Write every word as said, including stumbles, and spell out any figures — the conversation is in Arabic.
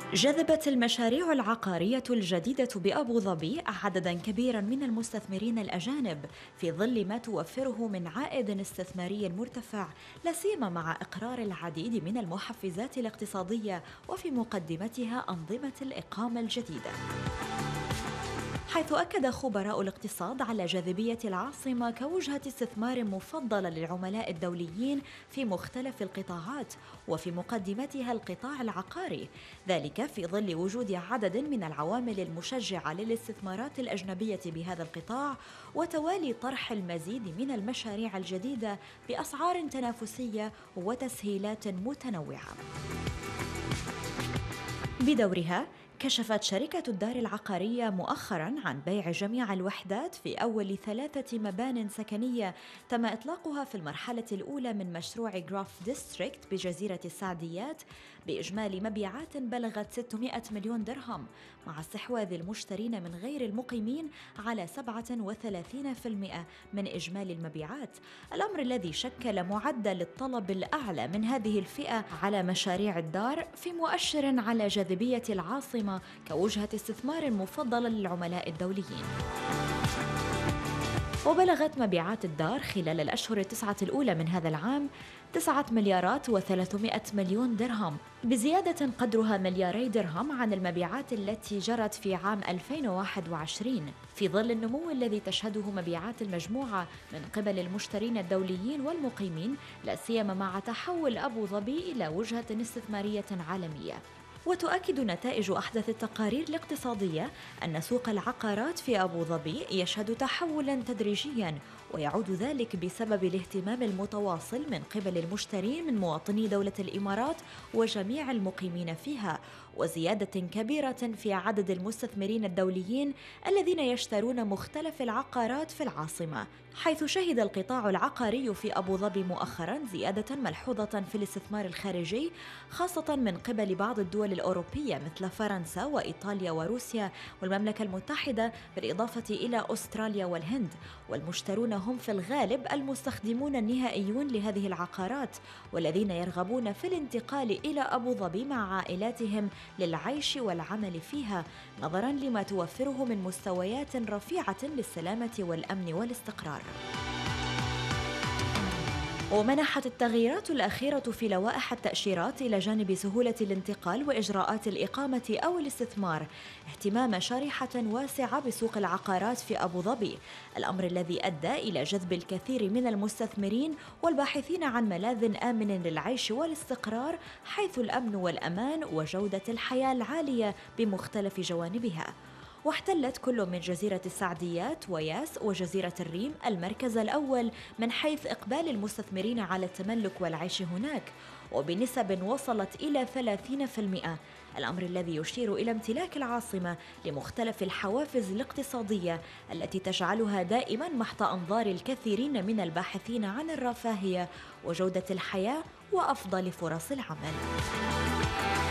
جذبت المشاريع العقارية الجديدة بأبو ظبي عدداً كبيراً من المستثمرين الأجانب في ظل ما توفره من عائد استثماري مرتفع، لا سيما مع إقرار العديد من المحفزات الاقتصادية وفي مقدمتها أنظمة الإقامة الجديدة. حيث أكد خبراء الاقتصاد على جاذبية العاصمة كوجهة استثمار مفضلة للعملاء الدوليين في مختلف القطاعات وفي مقدمتها القطاع العقاري، ذلك في ظل وجود عدد من العوامل المشجعة للاستثمارات الأجنبية بهذا القطاع وتوالي طرح المزيد من المشاريع الجديدة بأسعار تنافسية وتسهيلات متنوعة. بدورها كشفت شركة الدار العقارية مؤخراً عن بيع جميع الوحدات في أول ثلاثة مبان سكنية تم إطلاقها في المرحلة الأولى من مشروع غراف ديستريكت بجزيرة السعديات بإجمالي مبيعات بلغت ستمائة مليون درهم، مع استحواذ المشترين من غير المقيمين على سبعة وثلاثين بالمئة من إجمالي المبيعات، الأمر الذي شكل معدل الطلب الأعلى من هذه الفئة على مشاريع الدار في مؤشر على جاذبية العاصمة كوجهة استثمار مفضلة للعملاء الدوليين. وبلغت مبيعات الدار خلال الأشهر التسعة الأولى من هذا العام تسعة مليارات وثلاثمائة مليون درهم، بزيادة قدرها ملياري درهم عن المبيعات التي جرت في عام ألفين وواحد وعشرين، في ظل النمو الذي تشهده مبيعات المجموعة من قبل المشترين الدوليين والمقيمين، لا سيما مع تحول أبو ظبي إلى وجهة استثمارية عالمية. وتؤكد نتائج أحدث التقارير الاقتصادية أن سوق العقارات في أبو ظبي يشهد تحولاً تدريجياً، ويعود ذلك بسبب الاهتمام المتواصل من قبل المشترين من مواطني دولة الإمارات وجميع المقيمين فيها، وزيادة كبيرة في عدد المستثمرين الدوليين الذين يشترون مختلف العقارات في العاصمة، حيث شهد القطاع العقاري في أبو ظبي مؤخراً زيادة ملحوظة في الاستثمار الخارجي، خاصة من قبل بعض الدول الأوروبية مثل فرنسا وإيطاليا وروسيا والمملكة المتحدة، بالإضافة إلى أستراليا والهند، والمشترون هم في الغالب المستخدمون النهائيون لهذه العقارات والذين يرغبون في الانتقال إلى أبو ظبي مع عائلاتهم للعيش والعمل فيها، نظراً لما توفره من مستويات رفيعة للسلامة والأمن والاستقرار. ومنحت التغييرات الأخيرة في لوائح التأشيرات إلى جانب سهولة الانتقال وإجراءات الإقامة أو الاستثمار اهتمام شريحة واسعة بسوق العقارات في أبو ظبي، الأمر الذي أدى إلى جذب الكثير من المستثمرين والباحثين عن ملاذ آمن للعيش والاستقرار، حيث الأمن والأمان وجودة الحياة العالية بمختلف جوانبها. واحتلت كل من جزيرة السعديات وياس وجزيرة الريم المركز الأول من حيث إقبال المستثمرين على التملك والعيش هناك، وبنسب وصلت إلى ثلاثين بالمئة، الأمر الذي يشير إلى امتلاك العاصمة لمختلف الحوافز الاقتصادية التي تجعلها دائما محط أنظار الكثيرين من الباحثين عن الرفاهية وجودة الحياة وأفضل فرص العمل.